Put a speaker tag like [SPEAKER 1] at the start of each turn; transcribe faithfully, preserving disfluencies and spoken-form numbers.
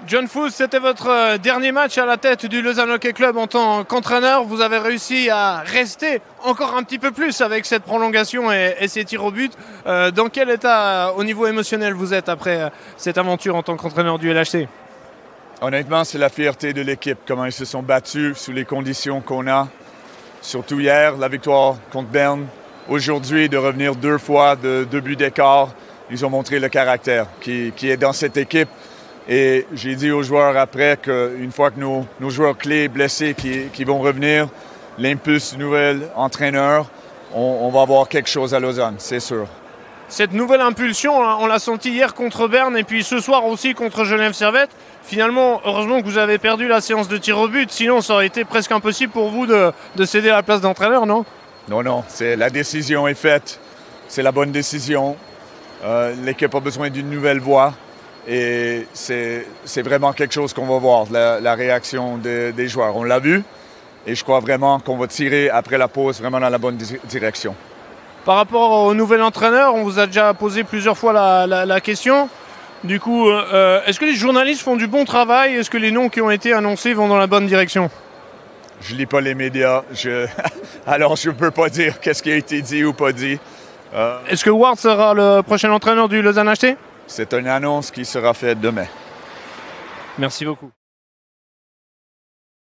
[SPEAKER 1] John Foose, c'était votre dernier match à la tête du Lausanne Hockey Club en tant qu'entraîneur. Vous avez réussi à rester encore un petit peu plus avec cette prolongation et, et ces tirs au but. Euh, dans quel état au niveau émotionnel vous êtes après cette aventure en tant qu'entraîneur du L H C?
[SPEAKER 2] Honnêtement, c'est la fierté de l'équipe, comment ils se sont battus sous les conditions qu'on a. Surtout hier, la victoire contre Berne. Aujourd'hui, de revenir deux fois de deux buts d'écart. Ils ont montré le caractère qui, qui est dans cette équipe. Et j'ai dit aux joueurs après qu'une fois que nos, nos joueurs clés blessés qui, qui vont revenir, l'impulse du nouvel entraîneur, on, on va avoir quelque chose à Lausanne, c'est sûr.
[SPEAKER 1] Cette nouvelle impulsion, on l'a senti hier contre Berne et puis ce soir aussi contre Genève Servette. Finalement, heureusement que vous avez perdu la séance de tir au but, sinon ça aurait été presque impossible pour vous de, de céder la place d'entraîneur, non?
[SPEAKER 2] Non, non, c'est, la décision est faite, c'est la bonne décision. Euh, l'équipe a besoin d'une nouvelle voie. Et c'est, c'est vraiment quelque chose qu'on va voir, la, la réaction de, des joueurs. On l'a vu et je crois vraiment qu'on va tirer après la pause vraiment dans la bonne di- direction.
[SPEAKER 1] Par rapport au nouvel entraîneur, on vous a déjà posé plusieurs fois la, la, la question. Du coup, euh, est-ce que les journalistes font du bon travail? Est-ce que les noms qui ont été annoncés vont dans la bonne direction?
[SPEAKER 2] Je lis pas les médias, je... alors je ne peux pas dire qu'est-ce qui a été dit ou pas dit. Euh...
[SPEAKER 1] Est-ce que Ward sera le prochain entraîneur du Lausanne H C?
[SPEAKER 2] C'est une annonce qui sera faite demain.
[SPEAKER 1] Merci beaucoup.